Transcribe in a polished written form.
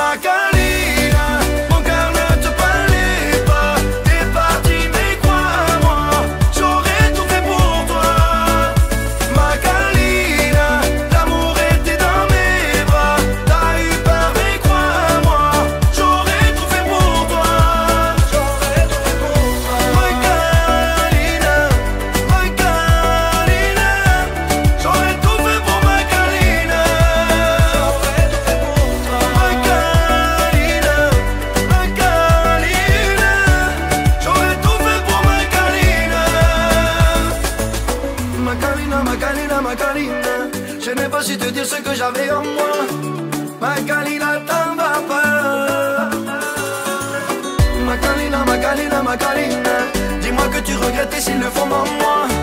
Macarena, mon cœur ne te parlait pas. T'es parti mais crois-moi, j'aurais tout fait pour toi. Macarena, l'amour était dans mes bras. T'as eu peur mais crois-moi, j'aurais tout fait pour toi. J'aurais tout fait pour toi. Macarena, Macarena, j'aurais tout fait pour Macarena. J'aurais tout fait pour toi. Macarena, Macarena, j'aurais tout fait pour Macarena. Macarena, Macarena, Macarena, je n'ai pas su te dire ce que j'avais en moi. Macarena, t'en vas pas. Macarena, Macarena, Macarena, dis-moi que tu regrettes s'ils le font en moi.